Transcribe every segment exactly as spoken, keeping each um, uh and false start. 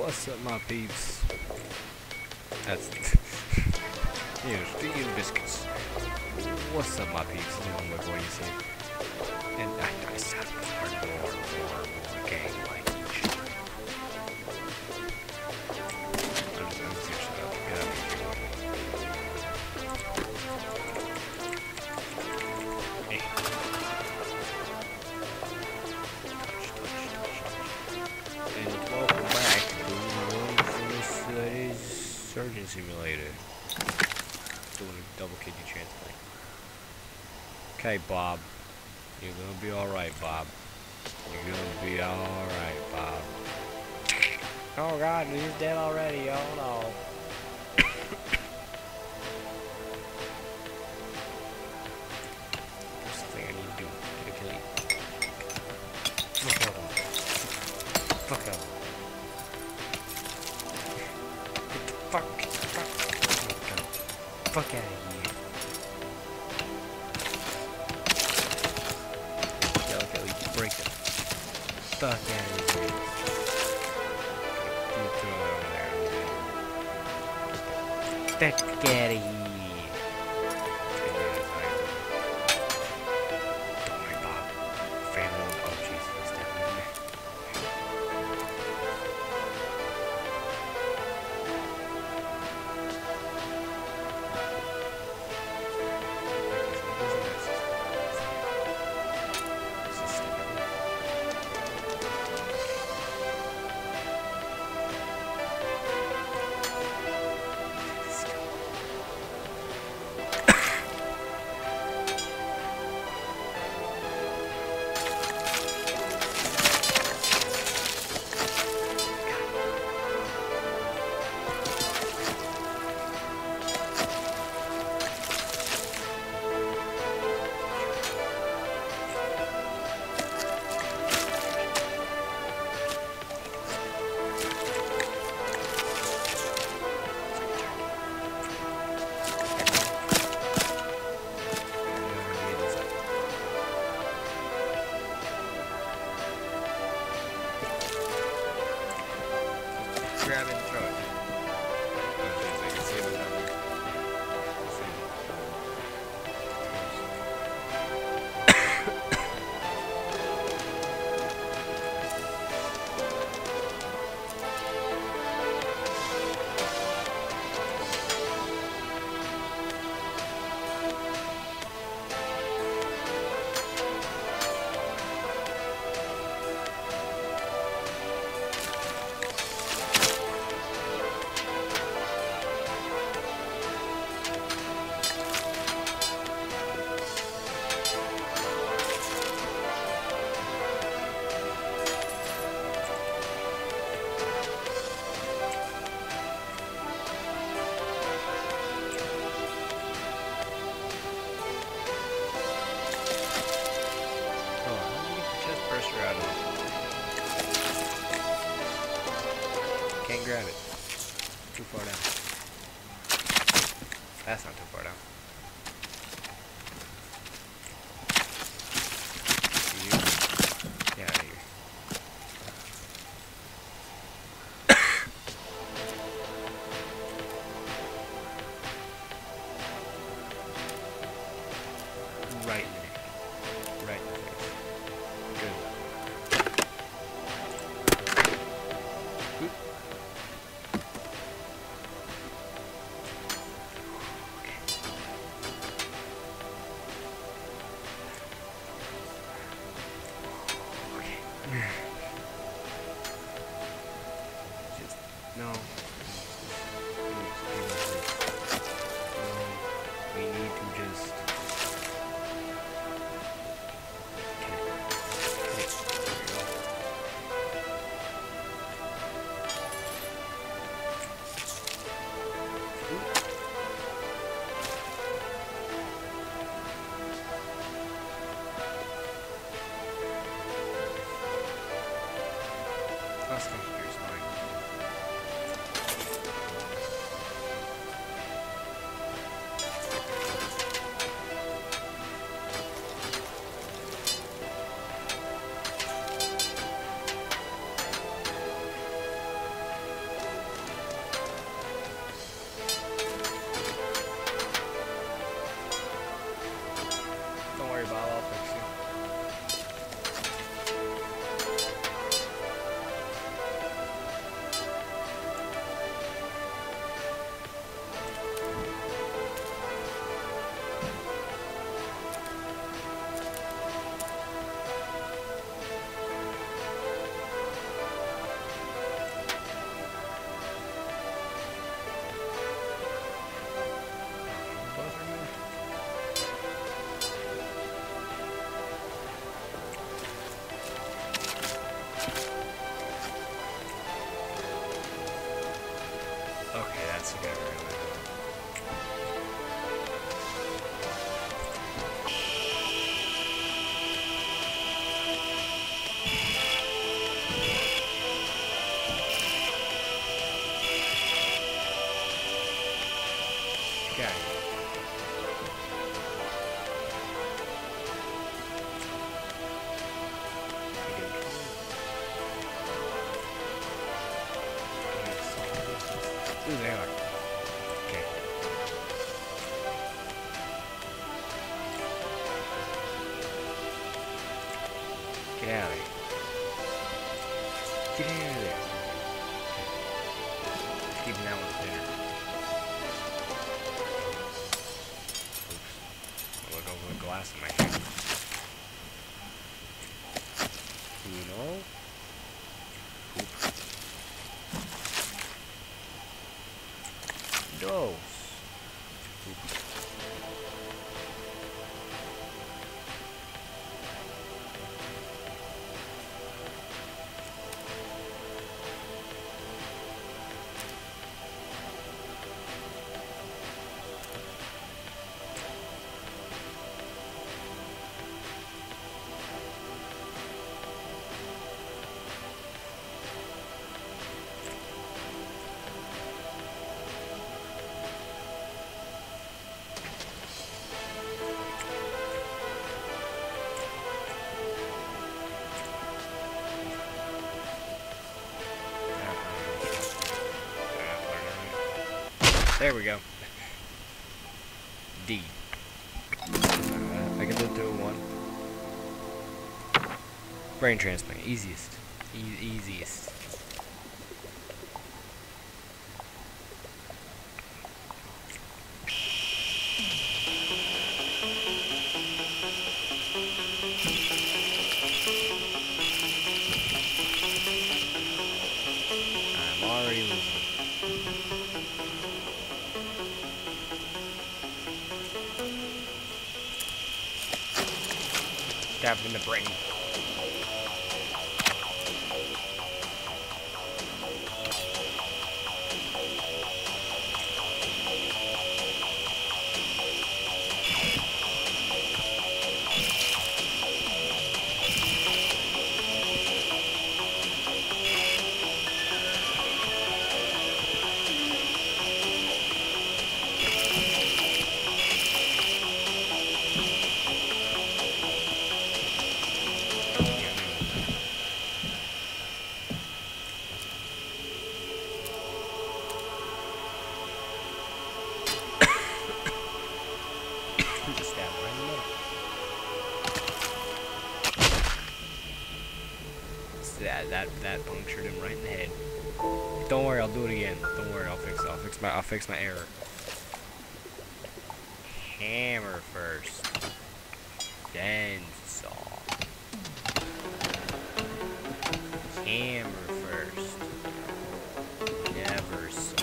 What's up, my peeps? That's you know, speaking of biscuits. What's up, my peeps? This is my boy you see. And I, I said more, more, more, more gang language. I'm just, I'm just gonna shut up. Get out of here. Hey. Touch, touch, touch, touch. And welcome back to Infamous Surgeon Simulator. Doing a double kidney transplant. Okay, Bob. You're gonna be alright, Bob. You're gonna be alright, Bob. Oh god, he's dead already. Oh no. First thing I need to do is kill you. Fuck out of him. Fuck out. Get the fuck, fuck, fuck out of here. Break it. Fuck out of here. Fuck out of here. Don't worry, Bob. Family will. Oh, Jesus. Definitely. Grab it and throw it. Oh, geez, I can see it down there. Can't grab it. Too far down. That's not too far down. You? Get out of here. Right in there. Right in the face. Good. Oop. Just no. No. We need to just. That's the computer's fine. That's the guy right now. Guy. Ooh, they are. Okay. Get out of there. Get out of there. Okay. Keeping that one for dinner. Oops. I'll look over the glass in my hand. Uno. Oop. Dos. Oop. There we go. D. Uh, I can do two in one. Brain transplant. Easiest. E easiest. I'm already losing. Stabbed in the brain. Just stab right in the middle. That that that punctured him right in the head. Don't worry, I'll do it again. Don't worry, I'll fix it. I'll fix my I'll fix my error. Hammer first. Then saw. Hammer first. Never saw.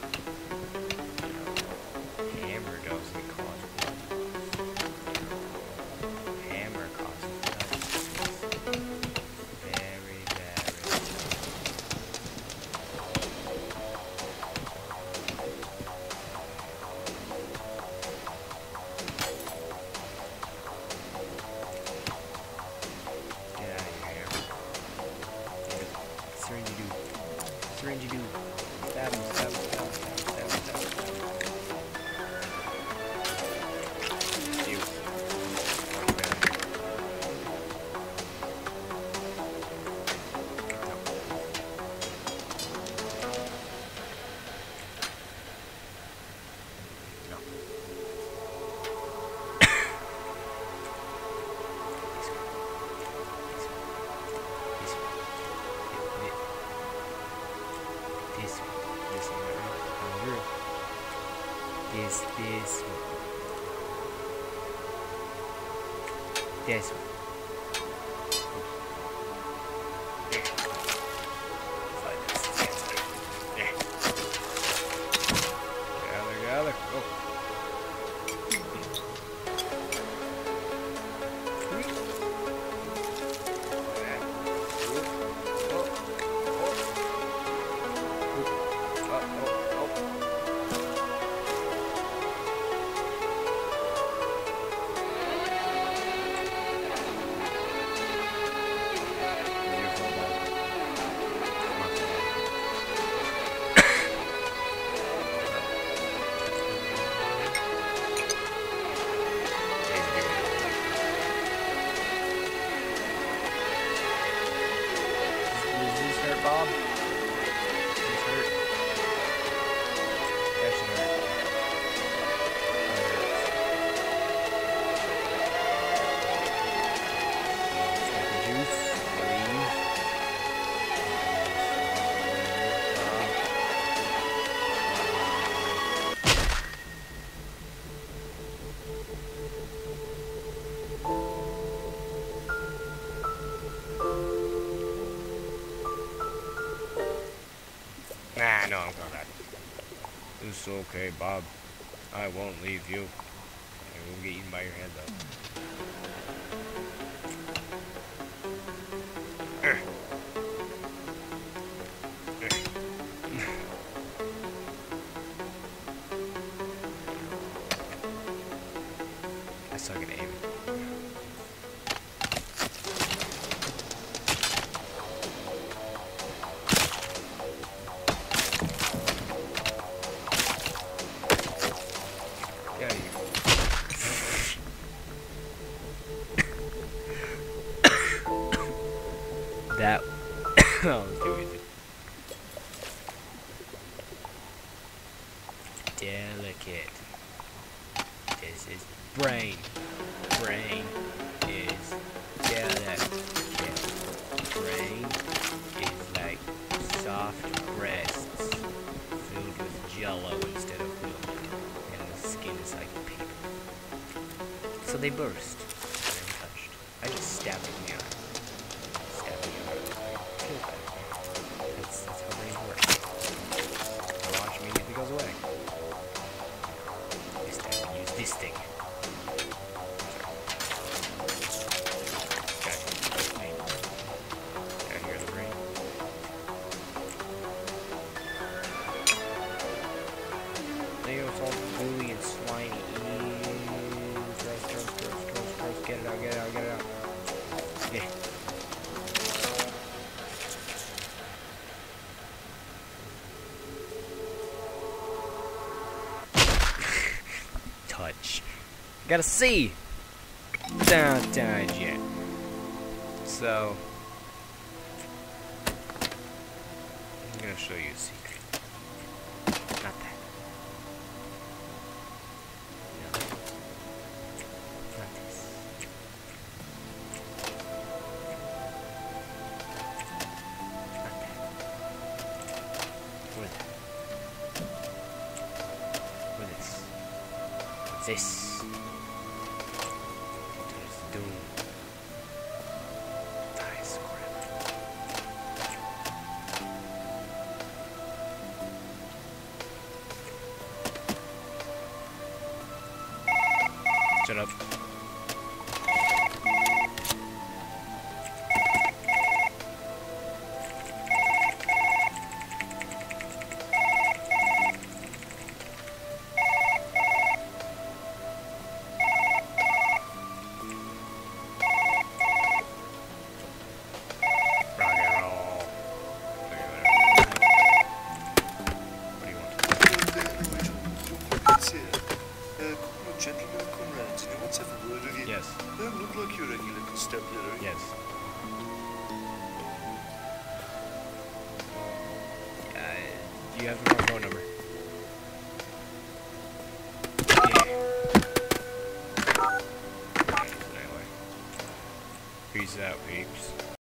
Hammer doesn't cost blood. Hammer costs blood. Very, very. Get out of here, Hammer. Syringe dude. Syringe dude. Stab him, stab him, stab him, stab him, stab him, stab him, stab him. Ew. Fuck that. No. This one. This one. This one right here. This, this one. This one. There. Slide this. Yes, there. There. Gather, gather. Oh. know I'm coming. It's okay, Bob. I won't leave you. I won't get eaten by your hand, though. I suck at aiming. Get out of here. That oh, was too easy. Delicate. This is brain. Brain is delicate. Brain is like soft breasts filled with jello instead of milk, and the skin is like paper. So they burst when I'm touched. I just stabbed it in the eye. Stabbed it in the eye. Killed it. That's, that's how brains work. The launch immediately goes away. This time we use this thing. It's all gooey and slimy. Gross, gross, gross, gross, gross. Get it out, get it out, get it out. Yeah. Touch. Got a C. Don't touch yet. So, I'm gonna show you a secret. Not that. This is doom. Nice crap. Shut up. Gentlemen comrades, you want to have a word with you? Yes. Don't look like your regular constabulary. Yes. Uh, do you have my phone number? Yeah. Anyway. Peace out, peeps.